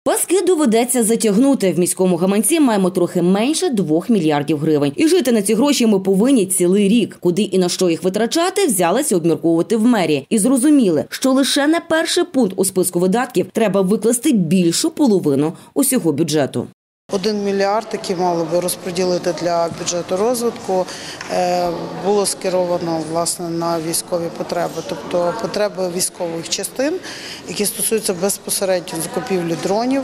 Паски доведеться затягнути. В міському гаманці маємо трохи менше 2 мільярдів гривень. І жити на ці гроші ми повинні цілий рік. Куди і на що їх витрачати, взялися обмірковувати в мерії. І зрозуміли, що лише на перший пункт у списку видатків треба викласти більшу половину усього бюджету. 1 мільярд, який мали би розподілити для бюджету розвитку, було скеровано, власне, на військові потреби. Тобто потреби військових частин, які стосуються безпосередньо закупівлі дронів,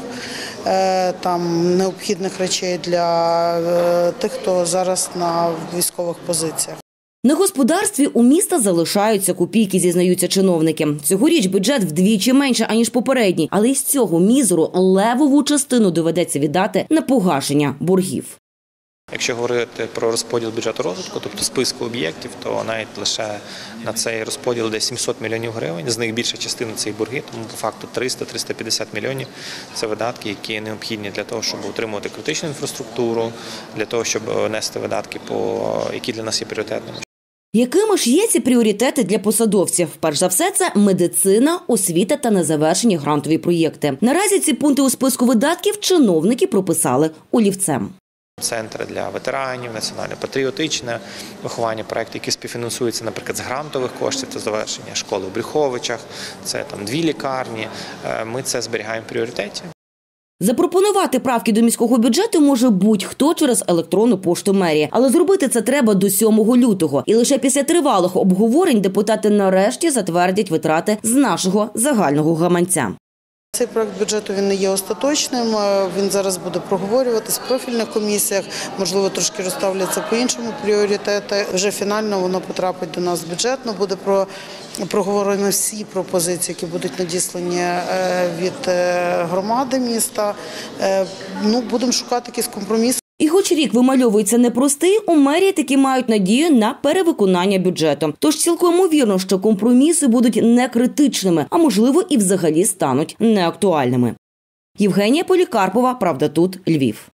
там необхідних речей для тих, хто зараз на військових позиціях. На господарстві у міста залишаються копійки, зізнаються чиновники. Цьогоріч бюджет вдвічі менше, аніж попередній, але із цього мізеру левову частину доведеться віддати на погашення боргів. Якщо говорити про розподіл бюджету розвитку, тобто списку об'єктів, то навіть лише на цей розподіл десь 700 мільйонів гривень, з них більша частина – це і борги, тому по факту 300-350 мільйонів – це видатки, які необхідні для того, щоб утримувати критичну інфраструктуру, для того, щоб нести видатки, які для нас є пріоритетними. Якими ж є ці пріоритети для посадовців? Перш за все, це медицина, освіта та незавершені грантові проєкти. Наразі ці пункти у списку видатків чиновники прописали олівцем. Центри для ветеранів, національно-патріотичне виховання, проєкти, які співфінансуються, наприклад, з грантових коштів, це завершення школи в Брюховичах, це там 2 лікарні. Ми це зберігаємо в пріоритеті. Запропонувати правки до міського бюджету може будь-хто через електронну пошту мерії. Але зробити це треба до 7 лютого. І лише після тривалих обговорень депутати нарешті затвердять витрати з нашого загального гаманця. Цей проект бюджету він не є остаточним, він зараз буде проговорюватись в профільних комісіях, можливо, трошки розставляться по-іншому пріоритети. Вже фінально воно потрапить до нас бюджетно, буде проговорені всі пропозиції, які будуть надіслані від громади міста. Будемо шукати якийсь компроміс. І хоч рік вимальовується непростий, у мерії таки мають надію на перевиконання бюджету. Тож цілком ймовірно, що компроміси будуть не критичними, а можливо і взагалі стануть неактуальними. Євгенія Полікарпова, «Правда тут», Львів.